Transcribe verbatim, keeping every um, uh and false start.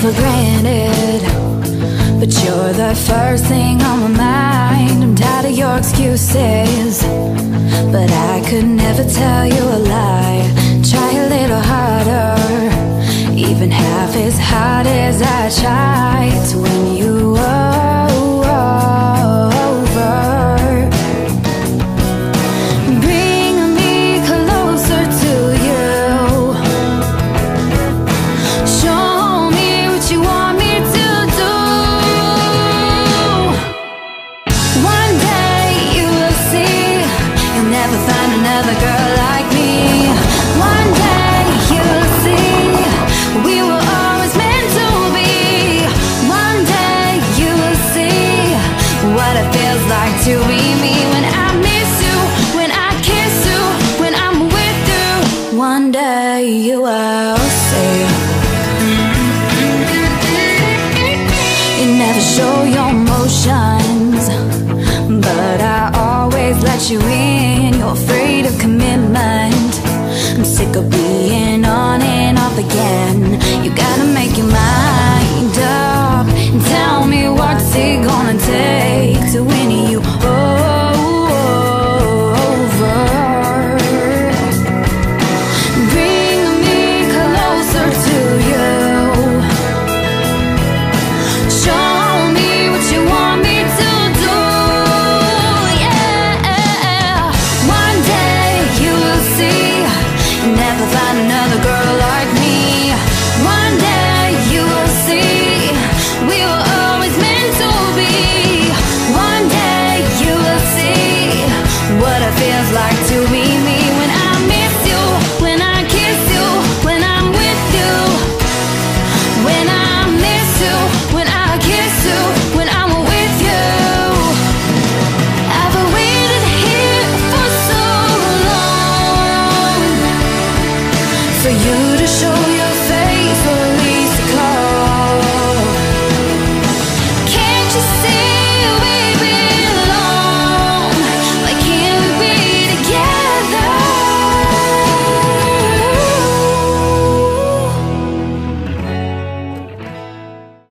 for granted, but you're the first thing on my mind. I'm tired of your excuses, but I could never tell you a lie. Try a little harder, even half as hard as I tried to win you over. Bring me closer to you. Show me what you want me to do. One day you will see, you'll never find another girl like me. One day you'll see, we were always meant to be. One day you will see what it feels like to be me. When I miss you, when I kiss you, when I'm with you, one day you will see. You never show your emotions, but I always let you in. You're afraid of commitment. I'm sick of being on and off again. You gotta make your mind